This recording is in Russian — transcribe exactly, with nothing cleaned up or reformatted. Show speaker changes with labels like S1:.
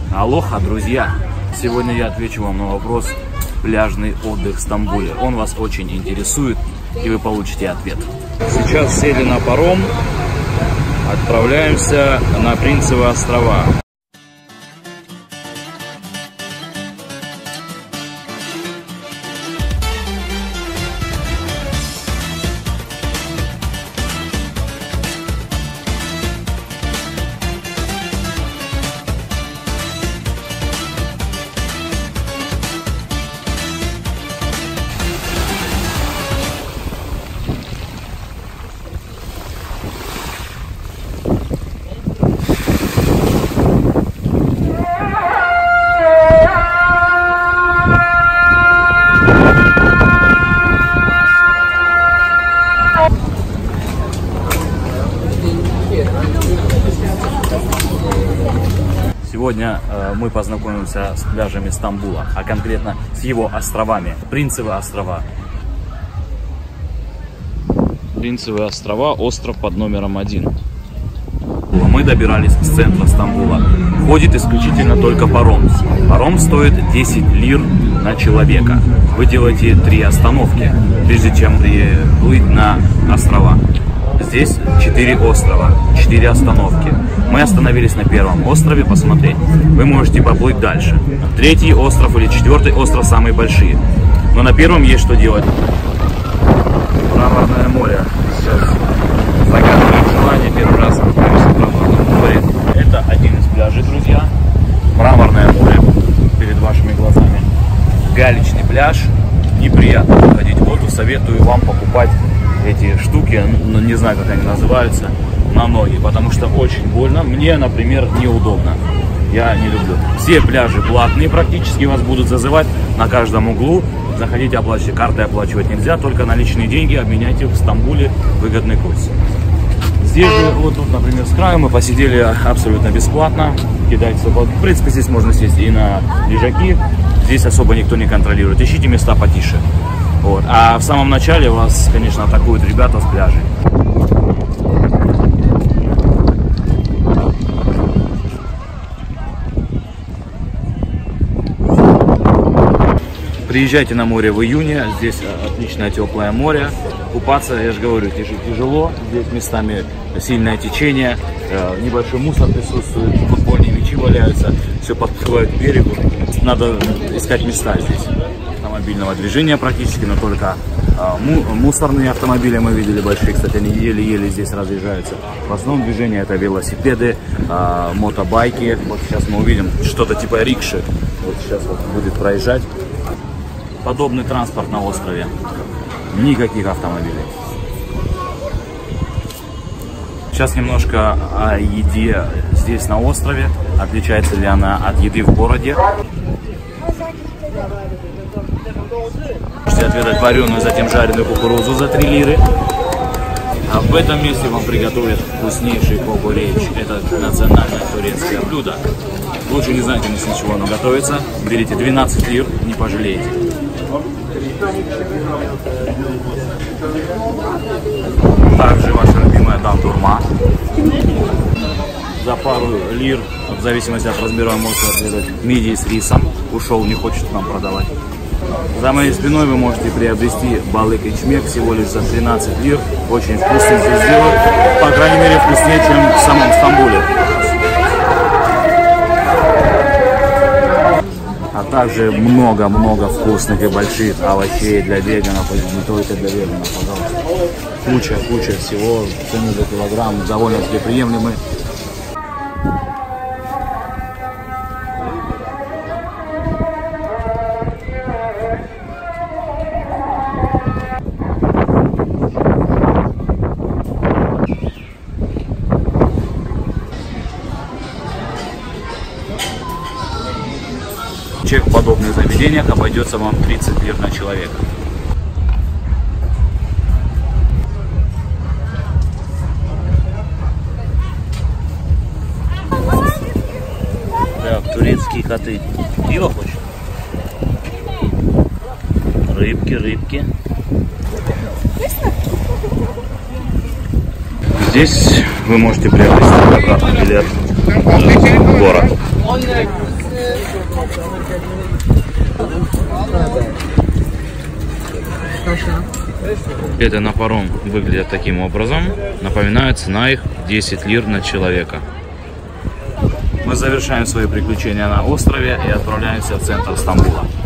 S1: Алоха, друзья! Сегодня я отвечу вам на вопрос «Пляжный отдых в Стамбуле». Он вас очень интересует, и вы получите ответ. Сейчас сели на паром, отправляемся на Принцевы острова. Сегодня э, мы познакомимся с пляжами Стамбула, а конкретно с его островами. Принцевы острова. Принцевы острова, остров под номером один. Мы добирались с центра Стамбула. Ходит исключительно только паром. Паром стоит десять лир на человека. Вы делаете три остановки, прежде чем приплыть на острова. Здесь четыре острова, четыре остановки. Мы остановились на первом острове посмотреть. Вы можете поплыть дальше. Третий остров или четвертый остров самые большие. Но на первом есть что делать. Мраморное море. Сейчас загадываем желание первый раз отправиться в Мраморное море. Это один из пляжей, друзья. Мраморное море перед вашими глазами. Галечный пляж. Неприятно заходить в воду. Советую вам покупать эти штуки, ну, не знаю, как они называются, на ноги, потому что очень больно. Мне, например, неудобно. Я не люблю. Все пляжи платные практически, вас будут зазывать на каждом углу. Заходите, оплачивайте. Картой оплачивать нельзя, только наличные деньги обменяйте в Стамбуле, выгодный курс. Здесь же, вот тут, например, с краю мы посидели абсолютно бесплатно. Кидайте собаку. В принципе, здесь можно сесть и на лежаки. Здесь особо никто не контролирует. Ищите места потише. Вот. А в самом начале вас, конечно, атакуют ребята с пляжей. Приезжайте на море в июне, здесь отличное теплое море. Купаться, я же говорю, тяжело, здесь местами сильное течение, небольшой мусор присутствует, футбольные мячи валяются, все подплывает к берегу. Надо искать места здесь. Автомобильного движения практически, но только мусорные автомобили мы видели большие, кстати, они еле-еле здесь разъезжаются. В основном движение это велосипеды, мотобайки. Вот сейчас мы увидим что-то типа рикши. Вот сейчас вот будет проезжать. Подобный транспорт на острове. Никаких автомобилей. Сейчас немножко о еде здесь на острове. Отличается ли она от еды в городе? Можете отведать вареную, затем жареную кукурузу за три лиры. А в этом месте вам приготовят вкуснейший кокорейч. Это национальное турецкое блюдо. Лучше не знайте, с чего оно готовится. Берите двенадцать лир, не пожалеете. Также ваша любимая дандурма. За пару лир, в зависимости от размера, можете отведать мидии с рисом. Ушел, не хочет нам продавать. За моей спиной вы можете приобрести балык и чмек всего лишь за тринадцать лир. Очень вкусно здесь делают. По крайней мере, вкуснее, чем в самом Стамбуле. А также много-много вкусных и больших овощей для веганов, не только для веганов, пожалуйста. Куча-куча всего, цены за килограмм довольно-таки приемлемы. Чек в подобных заведениях обойдется вам тридцать лир на человека. Так, турецкие коты. Пиво хочешь? Рыбки, рыбки. Здесь вы можете приобрести обратный билет в город. Билеты на паром выглядят таким образом. Напоминаю, цена их десять лир на человека. Мы завершаем свои приключения на острове и отправляемся в центр Стамбула.